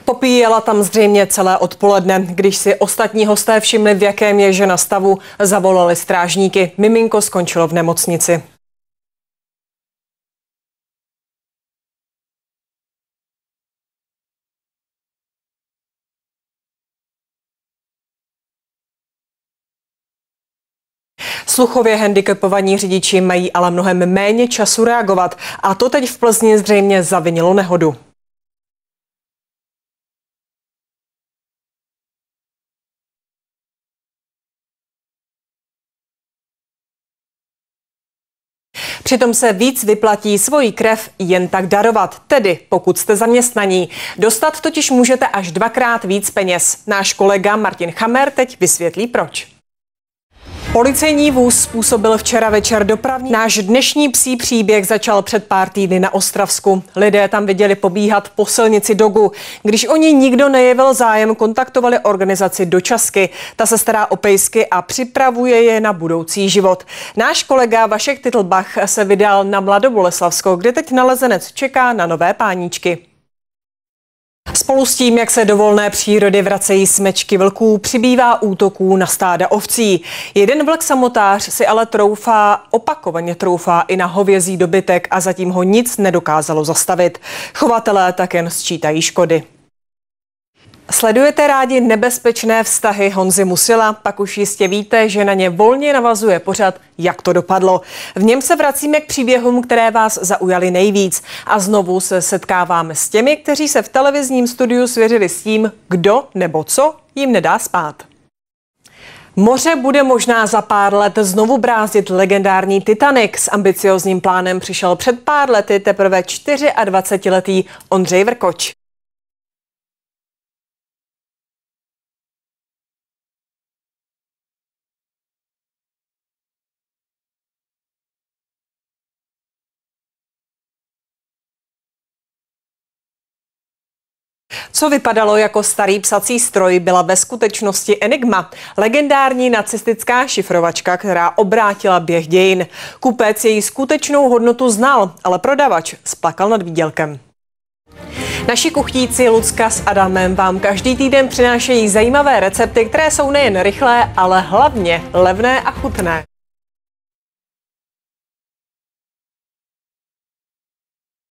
Popíjela tam zřejmě celé odpoledne. Když si ostatní hosté všimli, v jakém je žena stavu, zavolali strážníky. Miminko skončilo v nemocnici. Sluchově handicapovaní řidiči mají ale mnohem méně času reagovat a to teď v Plzni zřejmě zavinilo nehodu. Přitom se víc vyplatí svoji krev jen tak darovat, tedy pokud jste zaměstnaní. Dostat totiž můžete až 2krát víc peněz. Náš kolega Martin Chamer teď vysvětlí proč. Policejní vůz způsobil včera večer dopravní. Náš dnešní psí příběh začal před pár týdny na Ostravsku. Lidé tam viděli pobíhat po silnici dogu. Když o ní nikdo nejevil zájem, kontaktovali organizaci Dočasky. Ta se stará o pejsky a připravuje je na budoucí život. Náš kolega Vašek Titlbach se vydal na Mladoboleslavsko, kde teď nalezenec čeká na nové páníčky. Spolu s tím, jak se do volné přírody vracejí smečky vlků, přibývá útoků na stáda ovcí. Jeden vlk samotář si ale opakovaně troufá i na hovězí dobytek a zatím ho nic nedokázalo zastavit. Chovatelé tak jen sčítají škody. Sledujete rádi nebezpečné vztahy Honzy Musila? Pak už jistě víte, že na ně volně navazuje pořad Jak to dopadlo. V něm se vracíme k příběhům, které vás zaujaly nejvíc. A znovu se setkáváme s těmi, kteří se v televizním studiu svěřili s tím, kdo nebo co jim nedá spát. Moře bude možná za pár let znovu brázdit legendární Titanic. S ambiciozním plánem přišel před pár lety teprve 24letý Ondřej Vrkoč. Co vypadalo jako starý psací stroj, byla ve skutečnosti Enigma, legendární nacistická šifrovačka, která obrátila běh dějin. Kupec její skutečnou hodnotu znal, ale prodavač splakal nad výdělkem. Naši kuchtíci Lucka s Adamem vám každý týden přinášejí zajímavé recepty, které jsou nejen rychlé, ale hlavně levné a chutné.